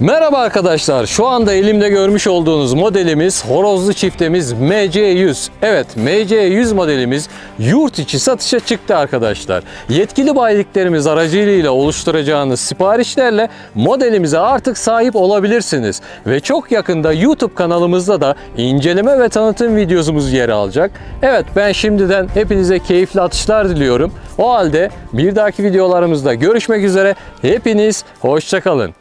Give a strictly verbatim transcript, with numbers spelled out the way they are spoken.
Merhaba arkadaşlar. Şu anda elimde görmüş olduğunuz modelimiz horozlu çiftemiz M C yüz. Evet, M C yüz modelimiz yurt içi satışa çıktı arkadaşlar. Yetkili bayiliklerimiz aracılığıyla oluşturacağınız siparişlerle modelimize artık sahip olabilirsiniz. Ve çok yakında YouTube kanalımızda da inceleme ve tanıtım videomuz yer alacak. Evet, ben şimdiden hepinize keyifli atışlar diliyorum. O halde bir dahaki videolarımızda görüşmek üzere. Hepiniz hoşça kalın.